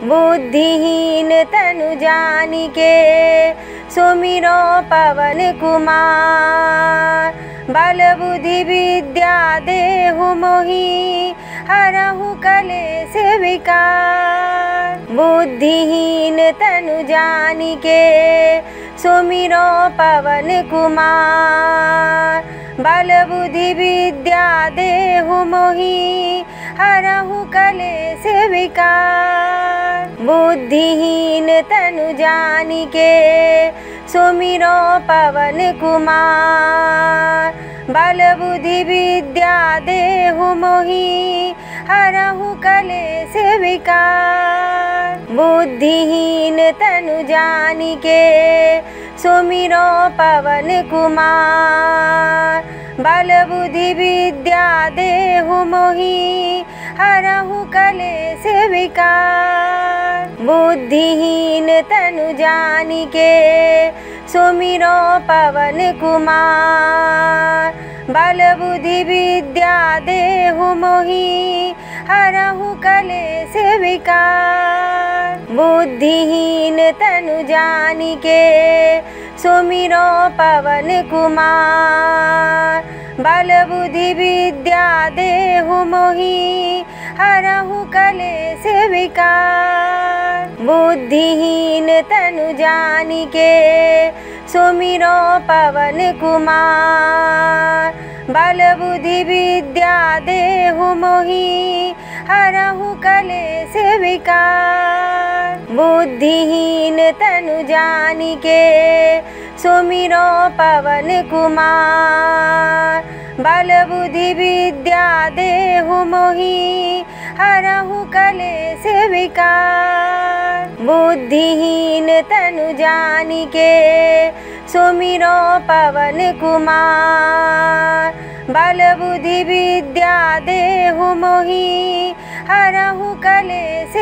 बुद्धिहीन तनु जानिके सुमिरो पवन कुमार। बल बुद्धि विद्या देहु मोहि हरहु कलेश विकार। बुद्धिहीन तनु जानिके सुमिरो पवन कुमार। बल बुद्धि विद्या देहु मोहि हरहु कलेश विकार। बुद्धिहीन तनु जानिके सुमिरो पवन कुमार। बल बुद्धि विद्या देहु मोहि हरहु कलेश विकार। बुद्धिहीन तनु जानिके सुमिरो पवन कुमार। बल बुद्धि विद्या देहु मोहि हरहु कलेश विकार। बुद्धिहीन तनु जानिके सुमिरो पवन कुमार। बल बुद्धि विद्या देहु मोहि हरहु कलेश विकार। बुद्धिहीन तनु जानिके सुमिरो पवन कुमार। बल बुद्धि विद्या देहु मोहि हरहु कलेश विकार। बुद्धिहीन तनु जानिके सुमिरो पवन कुमार। बल बुद्धि विद्या देहु मोहि हरहु कलेश विकार। बुद्धिहीन तनु जानिके सुमिरो पवन कुमार। बल बुद्धि विद्या देहु मोहि हरहु कलेश विकार। बुद्धिहीन तनु जानिके सुमिरो पवन कुमार। बल बुद्धि विद्या देहु मोहि हरहु कलेश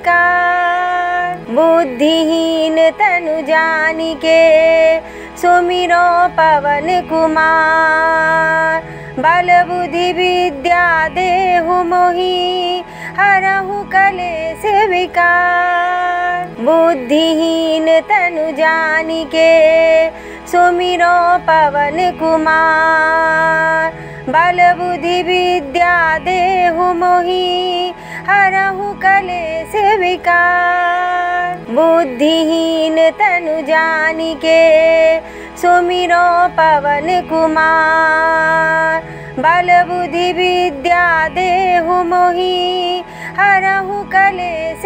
विकार। बुद्धिहीन तनु जानिके सुमिरो पवन कुमार। बल बुद्धि विद्या देहु मोहि हरहु कलेश विकार। बुद्धिहीन तनु जानिके सुमिरो पवन कुमार। बल बुद्धि विद्या देहु मोहि हरहु कलेश विकार। बुद्धिहीन तनु जानिके सुमिरो पवन कुमार। बल बुद्धि विद्या देहु मोहि हरहु कलेश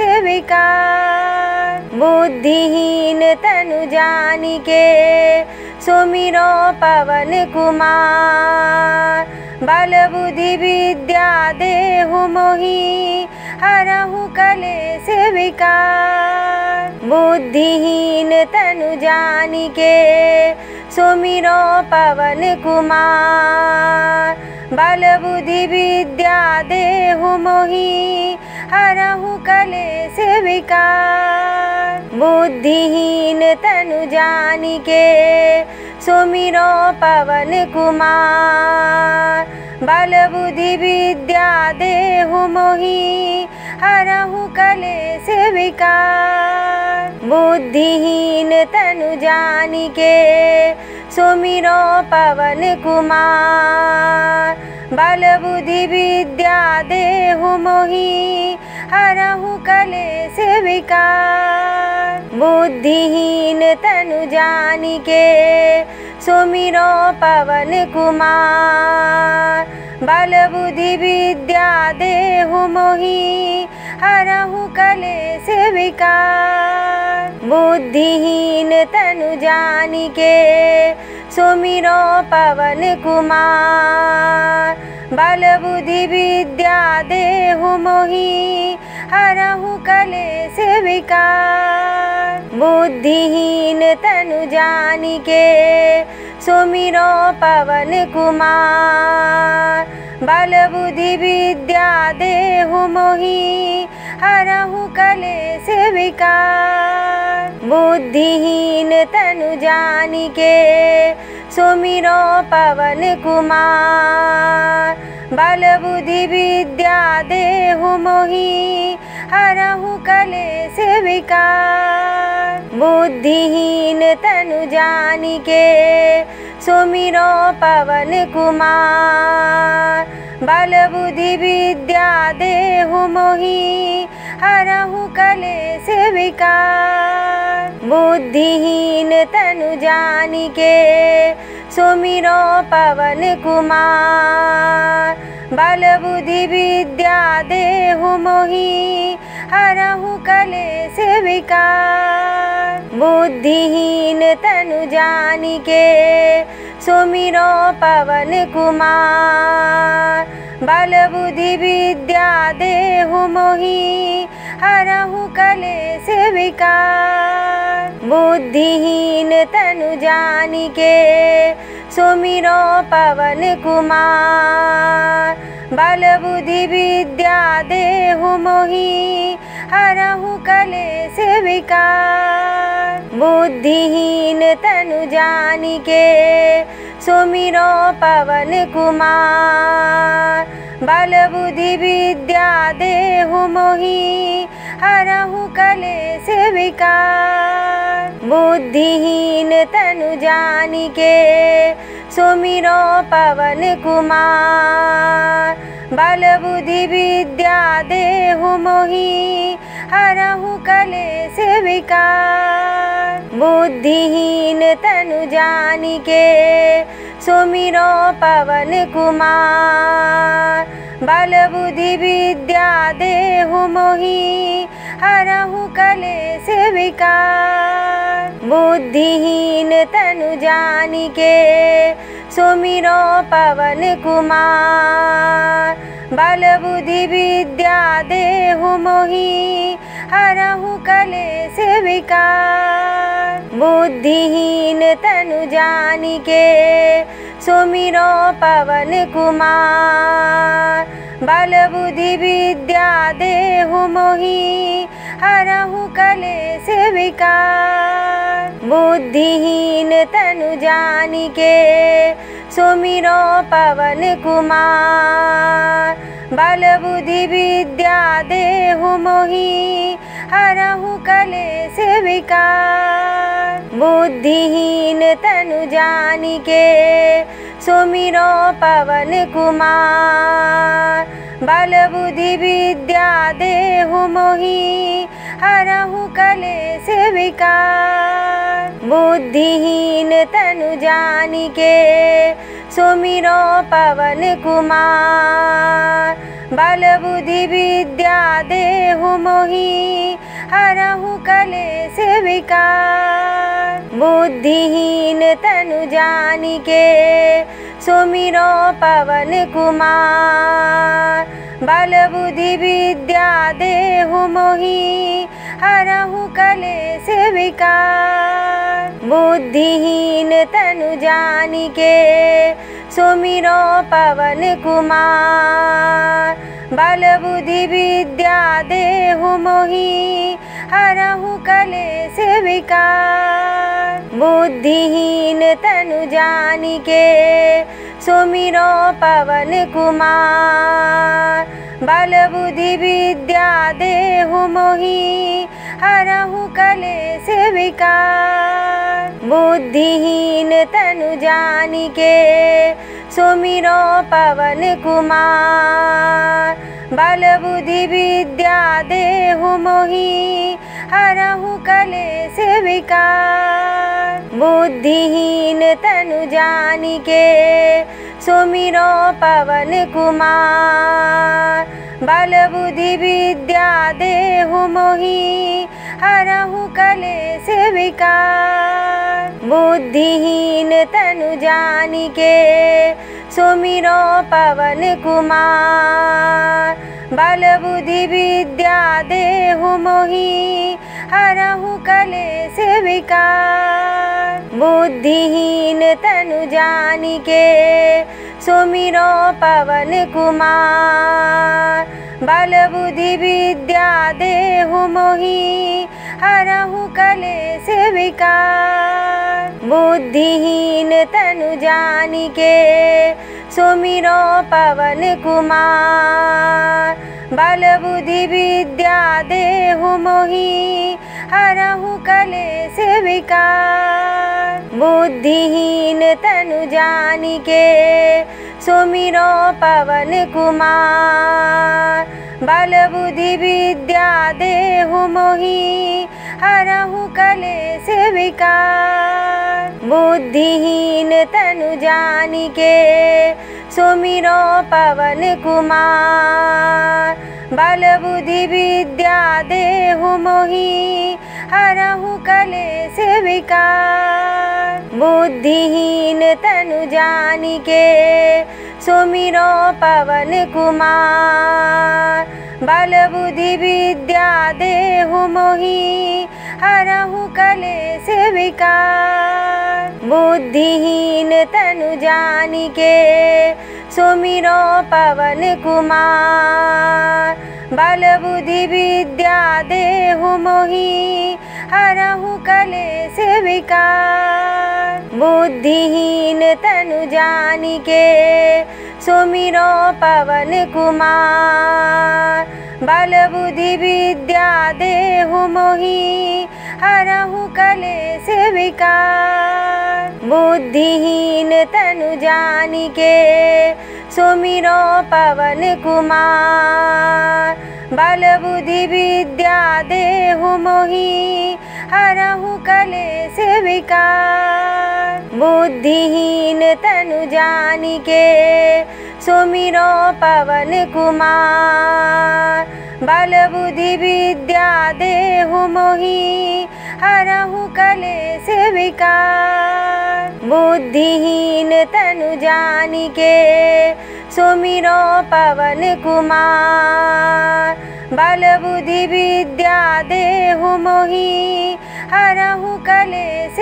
विकार। बुद्धिहीन तनु जानिके सुमिरो पवन कुमार। बल बुद्धि विद्या देहु मोहि हरहु कलेश विकार। बुद्धिहीन तनु जानिके सुमिरो पवन कुमार। बल बुद्धि विद्या देहु मोहि हरहु कलेश विकार। बुद्धिहीन तनु जानिके सुमिरो पवन कुमार। बल बुद्धि विद्या देहु मोहि हरहु कलेश विकार। बुद्धिहीन तनु जानिके सुमिरो पवन कुमार। बल बुद्धि विद्या देहु मोहि हरहु कलेश विकार। बुद्धिहीन तनु जानिके सुमिरो पवन कुमार। बल बुद्धि विद्या देहु मोहि हरहु कलेश विकार। बुद्धिहीन तनु जानिके सुमिरो पवन कुमार। बल बुद्धि विद्या देहु मोहि हरहु कलेश विकार। बुद्धिहीन तनु जानिके सुमिरो पवन कुमार। बल बुद्धि विद्या देहु मोहि हरहु कलेश विकार। बुद्धिहीन तनु जानिके सुमिरो पवन कुमार। बल बुद्धि विद्या देहु मोहि हरहु कलेश विकार। बुद्धिहीन तनु जानिके सुमिरो पवन कुमार। बल बुद्धि विद्या देहु मोहि हरहु कलेश विकार। बुद्धिहीन तनु जानिके सुमिरो पवन कुमार। बल बुद्धि विद्या देहु मोहि हरहु कलेश विकार। बुद्धिहीन तनु जानिके सुमिरो पवन कुमार। बल बुद्धि विद्या देहु मोहि हरहु कलेश विकार। बुद्धिहीन तनु जानिके सुमिरो पवन कुमार। बल बुद्धि विद्या देहु मोहि हरहु कलेश विकार। बुद्धिहीन तनु जानिके सुमिरो पवन कुमार। बल बुद्धि विद्या देहु मोहि हरहु कलेश विकार। बुद्धिहीन तनु जानिके सुमिरो पवन कुमार। बल बुद्धि विद्या देहु मोहि हरहु कलेश विकार। बुद्धिहीन तनु जानिके सुमिरो पवन कुमार। बल बुद्धि विद्या देहु मोहि हरहु कलेश विकार। बुद्धिहीन तनु जानिके सुमिरो पवन कुमार। बल बुद्धि विद्या देहु मोहि हरहु कलेश विकार। बुद्धिहीन तनु जानिके सुमिरो पवन कुमार। बल बुद्धि विद्या देहु मोहि हरहु कलेश विकार। बुद्धिहीन तनु जानिके सुमिरो पवन कुमार। बल बुद्धि विद्या देहु मोहि हरहु कलेश विकार। बुद्धिहीन तनु जानिके सुमिरो पवन कुमार। बल बुद्धि विद्या देहु मोहि हरहु कलेश विकार। बुद्धिहीन तनु जानिके सुमिरो पवन कुमार। बल बुद्धि विद्या देहु मोहि हरहु कलेश विकार। बुद्धिहीन तनु जानिके सुमिरो पवन कुमार। बल बुद्धि विद्या देहु मोहि हरहु कलेश विकार। बुद्धिहीन तनु जानिके सुमिरो पवन कुमार। बल बुद्धि विद्या देहु मोहि हरहु कलेश विकार। बुद्धिहीन तनु जानिके सुमिरो पवन कुमार। बल बुद्धि विद्या देहु मोहि हरहु कलेश विकार। बुद्धिहीन तनु जानिके सुमिरो पवन कुमार। बल बुद्धि विद्या देहु मोहि हरहु कलेश विकार। बुद्धिहीन तनु जानिके सुमिरो पवन कुमार। बल बुद्धि विद्या देहु मोहि हरहु कलेश विकार। बुद्धिहीन तनु जानिके सुमिरो पवन कुमार। बल बुद्धि विद्या देहु मोहि हरहु कलेश विकार। बुद्धिहीन तनु जानिके सुमिरो पवन कुमार। बल बुद्धि विद्या देहु मोहि हरहु कलेश विकार। बुद्धिहीन तनु जानिके सुमिरो पवन कुमार। बल बुद्धि विद्या देहु मोहि हरहु कलेश विकार। बुद्धिहीन तनु जानिके सुमिरो पवन कुमार। बल बुद्धि विद्या देहु मोहि हरहु कलेश विकार। बुद्धिहीन तनु जानिके सुमिरो पवन कुमार। बल बुद्धि विद्या देहु मोहि हरहु कलेश विकार। बुद्धिहीन तनु जानिके सुमिरो पवन कुमार। बल बुद्धि विद्या देहु मोहि हरहु कलेश विकार। बुद्धिहीन तनु जानिके सुमिरो पवन कुमार। बल बुद्धि विद्या देहु मोहि हरहु कलेश विकार। बुद्धिहीन तनु जानिके सुमिरो पवन कुमार। बल बुद्धि विद्या देहु मोहि हरहु कलेश विकार। बुद्धिहीन तनु जानिके सुमिरो पवन कुमार। बल बुद्धि विद्या देहु मोहि हरहु कलेश विकार। बुद्धिहीन तनु जानिके सुमिरो पवन कुमार। बल बुद्धि विद्या देहु मोहि हरहु कलेश विकार। बुद्धिहीन तनु जानिके सुमिरो पवन कुमार। बल बुद्धि विद्या देहु मोहि हरहु कलेश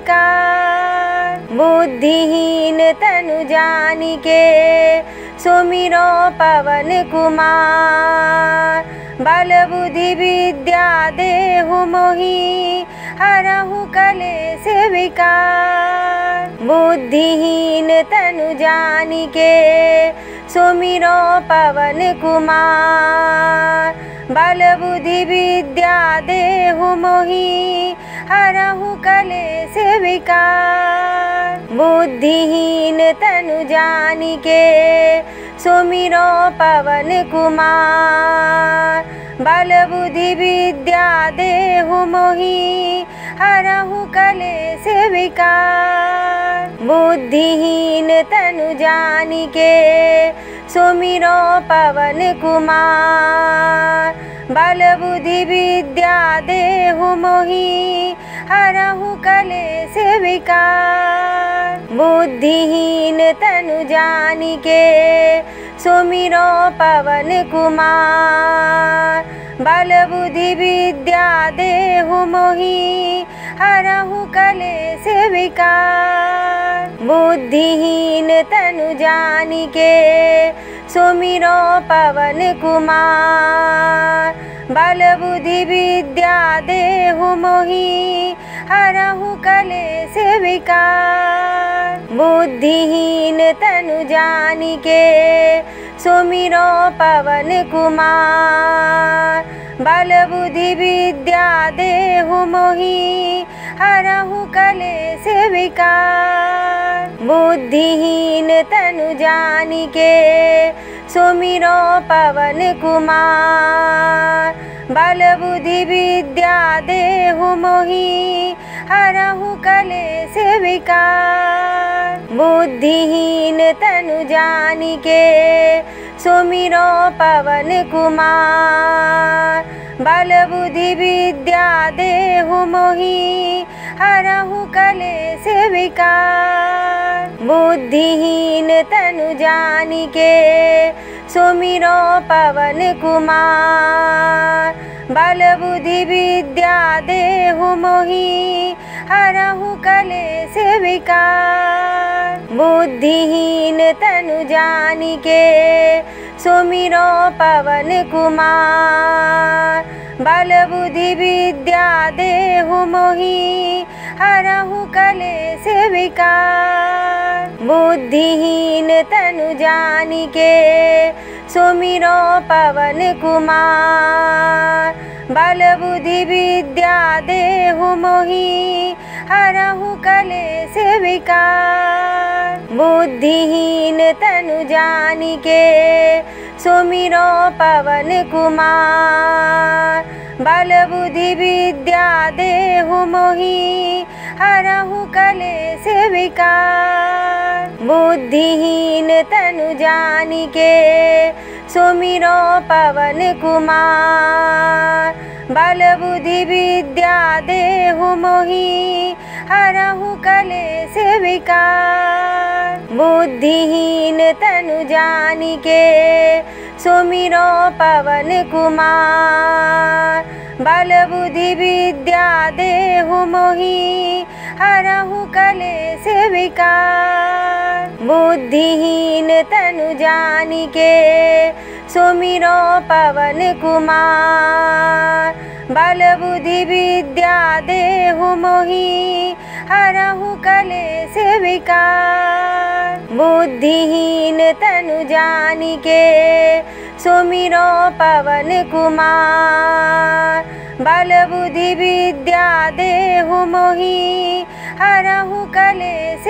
विकार। बुद्धिहीन तनु जानिके सुमिरो पवन कुमार। बल बुद्धि विद्या देहु मोहि हरहु कलेश विकार। बुद्धिहीन तनु जानिके सुमिरो पवन कुमार। बल बुद्धि विद्या देहु मोहि हरहु कलेश विकार। बुद्धिहीन तनु जानिके सुमिरो पवन कुमार। बल बुद्धि विद्या देहु मोहि हरहु कलेश विकार। बुद्धिहीन तनु जानिके सुमिरो पवन कुमार। बल बुद्धि विद्या देहु मोहि हरहु कलेश विकार। बुद्धिहीन तनु जानिके सुमिरो पवन कुमार। बल बुद्धि विद्या देहु मोहि हरहु कलेश विकार। बुद्धिहीन तनु जानिके सुमिरो पवन कुमार। बल बुद्धि विद्या देहु मोहि हरहु कलेश विकार। बुद्धिहीन तनु जानिके सुमिरो पवन कुमार। बल बुद्धि विद्या देहु मोहि हरहु कलेश विकार। बुद्धिहीन तनु जानिके सुमिरो पवन कुमार। बल बुद्धि विद्या देहु मोहि हरहु कलेश विकार। बुद्धिहीन तनु जानिके सुमिरो पवन कुमार। बल बुद्धि विद्या देहु मोहि हरहु कलेश विकार। बुद्धिहीन तनु जानिके सुमिरो पवन कुमार। बल बुद्धि विद्या देहु मोहि हरहु कलेश विकार। बुद्धिहीन तनु जानिके सुमिरो पवन कुमार। बल बुद्धि विद्या देहु मोहि हरहु कलेश विकार। बुद्धिहीन तनु जानिके सुमिरो पवन कुमार। बल बुद्धि विद्या देहु मोहि हरहु कलेश विकार। बुद्धिहीन तनु जानिके सुमिरो पवन कुमार। बल बुद्धि विद्या देहु मोहि हरहु कलेश विकार। बुद्धिहीन तनु जानिके सुमिरो पवन कुमार। बल बुद्धि विद्या देहु मोहि हरहु कलेश विकार। बुद्धिहीन तनु जानिके सुमिरो पवन कुमार। बल बुद्धि विद्या देहु मोहि हरहु कलेश विकार। बुद्धिहीन तनु जानिके सुमिरो पवन कुमार। बल बुद्धि विद्या देहु मोहि हरहु कलेश विकार। बुद्धिहीन तनु जानिके सुमिरो पवन कुमार। बल बुद्धि विद्या देहु मोहि हरहु कलेश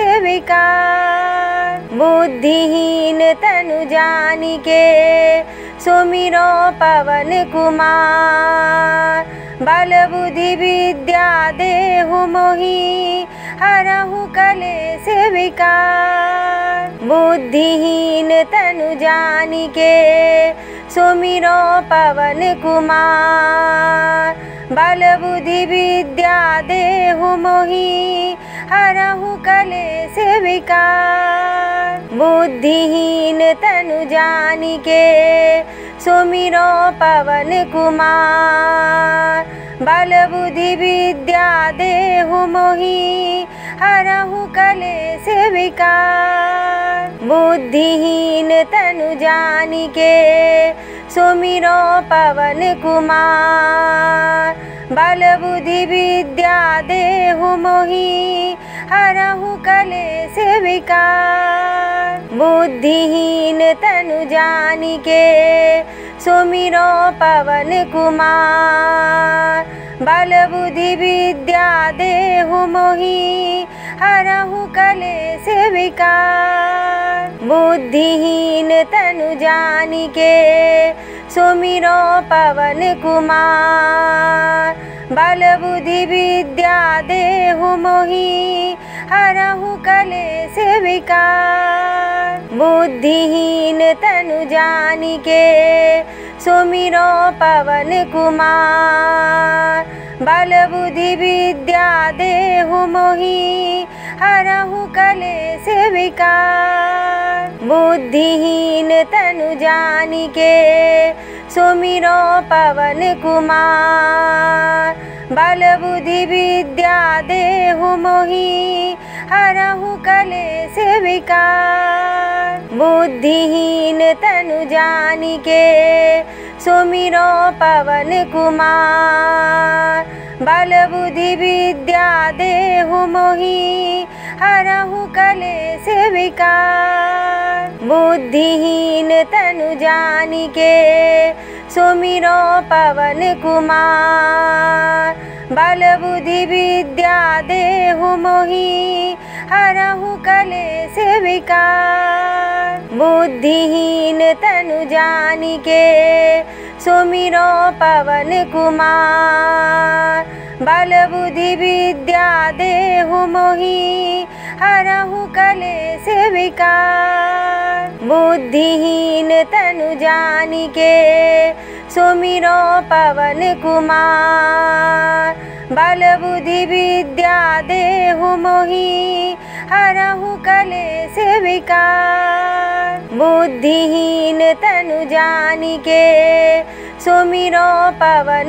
विकार। बुद्धिहीन तनु जानिके सुमिरो पवन कुमार। बल बुद्धि विद्या देहु मोहि हरहु कलेश विकार। बुद्धिहीन तनु जानिके सुमिरो पवन कुमार। बल बुद्धि विद्या देहु मोहि हरहु कलेश विकार। बुद्धिहीन तनु जानिके सुमिरो पवन कुमार। बल बुद्धि विद्या देहु मोहि हरहु कलेश विकार। बुद्धिहीन तनु जानिके सुमिरो पवन कुमार। बल बुद्धि विद्या देहु मोहि हरहु कलेश विकार। बुद्धिहीन तनु जानिके सुमिरो पवन कुमार। बल बुद्धि विद्या देहु मोहि हरहु कलेश विकार। बुद्धिहीन तनु जानिके सुमिरो पवन कुमार। बल बुद्धि विद्या देहु मोहि हरहु कलेश विकार। बुद्धिहीन तनु जानिके सुमिरो पवन कुमार। बल बुद्धि विद्या देहु मोहि हरहु कलेश विकार। बुद्धिहीन तनु जानिके सुमिरो पवन कुमार। बल बुद्धि विद्या देहु मोहि हरहु कलेश विकार। बुद्धिहीन तनु जानिके सुमिरो पवन कुमार। बल बुद्धि विद्या देहु मोहि हरहु कलेश विकार। बुद्धिहीन तनु जानिके सुमिरो पवन कुमार। बल बुद्धि विद्या देहु मोहि हरहु कलेश विकार। बुद्धिहीन तनु जानिके सुमिरो पवन कुमार। बल बुद्धि विद्या देहु मोहि हरहु कलेश विकार। बुद्धिहीन तनु जानिके सुमिरो पवन कुमार। बल बुद्धि विद्या देहु मोहि हरहु कलेश विकार। बुद्धिहीन तनु जानिके सुमिरो पवन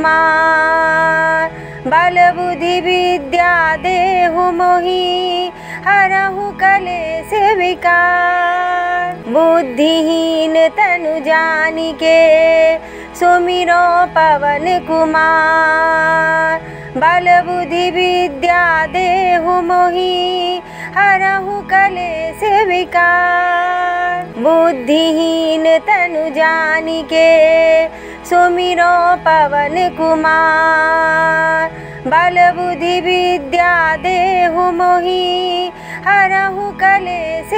कुमार। बल बुद्धि विद्या देहु मोहि हरहु कलेश विकार। बुद्धिहीन तनु जानिके सुमिरो पवन कुमार। बल बुद्धि विद्या देहु मोहि हरहु कलेश विकार। बुद्धिहीन तनु जानिके सुमिरो पवन कुमार। बल बुद्धि विद्या देहु मोहि हरहु कलेश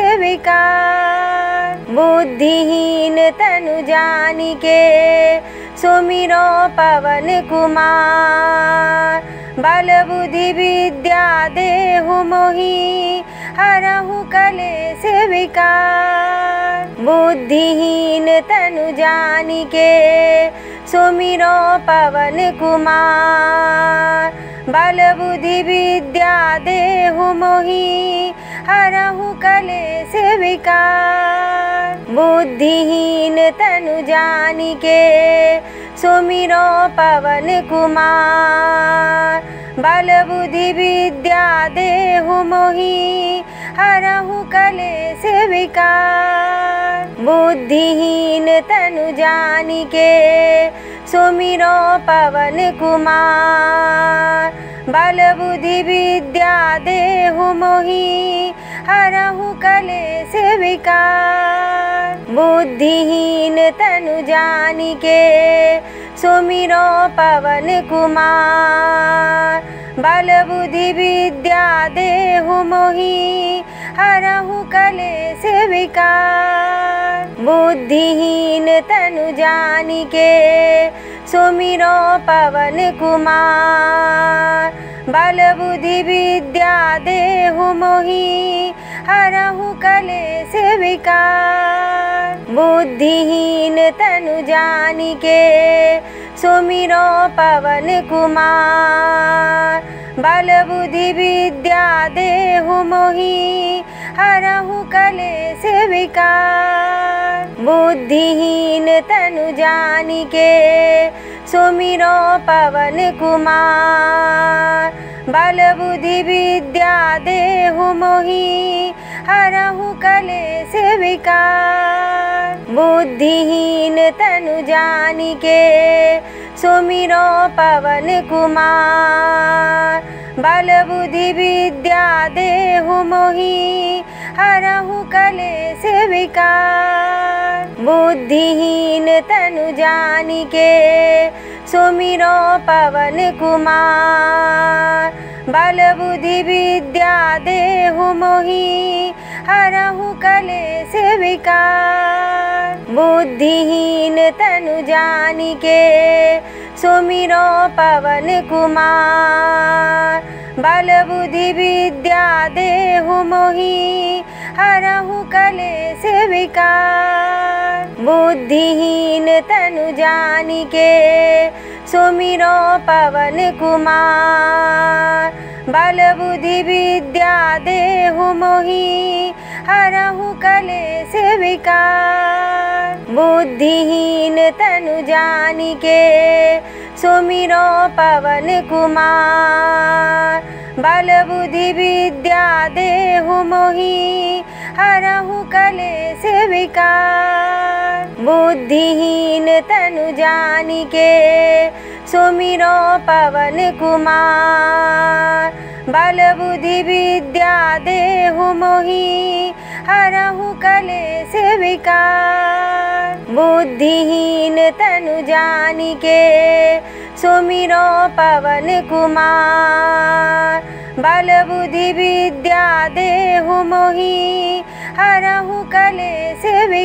विकार। बुद्धिहीन तनु जानिके सुमिरो पवन कुमार। बल बुद्धि विद्या देहु मोहि हरहु कलेश विकार। बुद्धिहीन तनु जानिके सुमिरो पवन कुमार। बल बुद्धि विद्या देहु मोहि हरहु कलेश विकार। बुद्धिहीन तनु जानिके सुमिरो पवन कुमार। बल बुद्धि विद्या देहु मोहि हरहु कलेश विकार। बुद्धिहीन तनु जानिके सुमिरो पवन कुमार। बल बुद्धि विद्या देहु मोहि हरहु कलेश विकार। बुद्धिहीन तनु जानिके सुमिरो पवन कुमार। बल बुद्धि विद्या देहु मोहि हरहु कलेश विकार। बुद्धिहीन तनु जानिके सुमिरो पवन कुमार। बल बुद्धि विद्या देहु मोहि हरहु कलेश विकार। बुद्धिहीन तनु जानिके सुमिरो पवन कुमार। बल बुद्धि विद्या देहु मोहि हरहु कलेश विकार। बुद्धिहीन तनु जानिके सुमिरो पवन कुमार। बल बुद्धि विद्या देहु मोहि हरहु कलेश विकार। बुद्धिहीन तनु जानिके सुमिरो पवन कुमार। बल बुद्धि विद्या देहु मोहि हरहु कलेश विकार। बुद्धिहीन तनु जानिके सुमिरो पवन कुमार। बल बुद्धि विद्या देहु मोहि हरहु कलेश विकार। बुद्धिहीन तनु जानिके सुमिरो पवन कुमार। बल बुद्धि विद्या देहु मोहि हरहु कलेश विकार। बुद्धिहीन तनु जानिके सुमिरो पवन कुमार। बल बुद्धि विद्या देहु मोहि हरहु कलेश विकार। बुद्धिहीन तनु जानिके सुमिरो पवन कुमार। बल बुद्धि विद्या देहु मोहि हरहु कलेश विकार। बुद्धिहीन तनु जानिके सुमिरो पवन कुमार। बल बुद्धि विद्या देहु मोहि हरहु कलेश विकार। बुद्धिहीन तनु जानिके सुमिरो पवन कुमार। बल बुद्धि विद्या देहु मोहि हरहु कलेश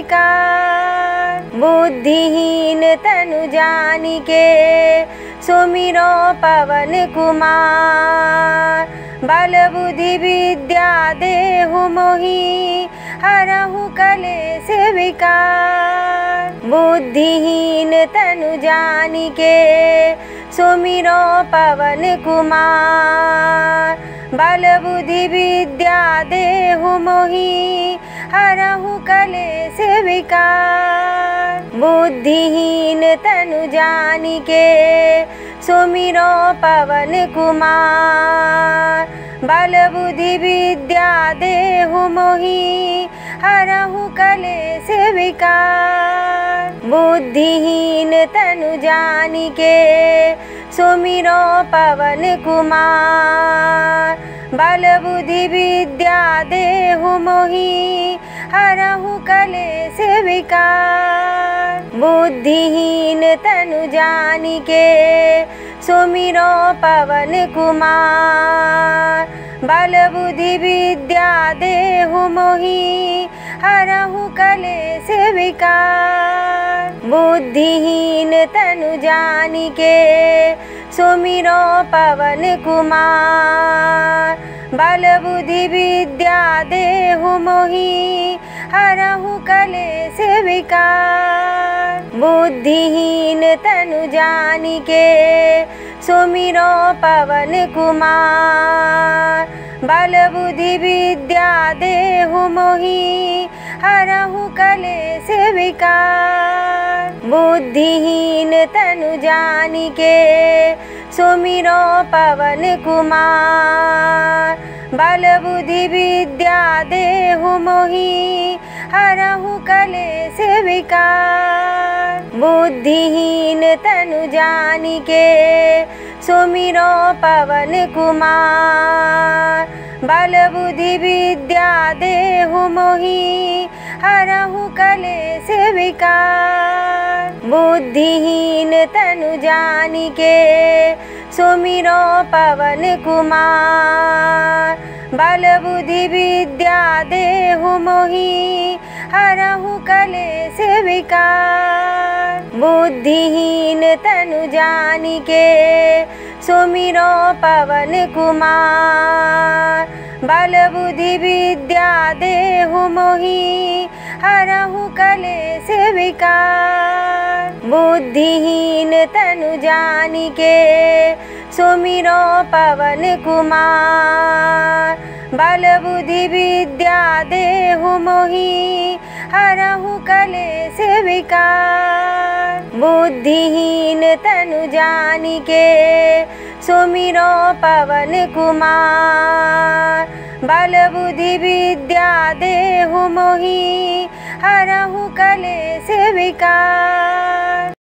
विकार। बुद्धिहीन तनु जानिके सुमिरो पवन कुमार। बल बुद्धि विद्या देहु मोहि हरहु कलेश विकार। बुद्धिहीन तनु जानिके सुमिरो पवन कुमार। बल बुद्धि विद्या देहु मोहि हरहु कलेश विकार। बुद्धिहीन तनु जानिके सुमिरो पवन कुमार। बल बुद्धि विद्या देहु मोहि हरहु कलेश विकार। बुद्धिहीन तनु जानिके सुमिरो पवन कुमार। बल बुद्धि विद्या देहु मोहि हरहु कलेश विकार। बुद्धिहीन तनु जानिके सुमिरो पवन कुमार। बल बुद्धि विद्या देहु मोहि हरहु कलेश विकार। बुद्धिहीन तनु जानिके सुमिरो पवन कुमार। बल बुद्धि विद्या देहु मोहि हरहु कलेश विकार। बुद्धिहीन तनु जानिके सुमिरो पवन कुमार। बल बुद्धि विद्या देहु मोहि हरहु कलेश विकार। बुद्धिहीन तनु जानिके सुमिरो पवन कुमार। बल बुद्धि विद्या देहु मोहि हरहु कलेश विकार। बुद्धिहीन तनु जानिके सुमिरो पवन कुमार। बल बुद्धि विद्या देहु मोहि हरहु कलेश विकार। बुद्धिहीन तनु जानिके सुमिरो पवन कुमार। बल बुद्धि विद्या देहु मोहि हरहु कलेश विकार। बुद्धिहीन तनु जानिके सुमिरो पवन कुमार। बल बुद्धि विद्या देहु मोहि हरहु कलेश विकार। बुद्धिहीन तनु जानिके सुमिरो पवन कुमार। बल बुद्धि विद्या देहु मोहि हरहु कलेश विकार। बुद्धिहीन तनु जानिके सुमिरो पवन कुमार। बल बुद्धि विद्या देहु मोहि हरहु कलेश विकार।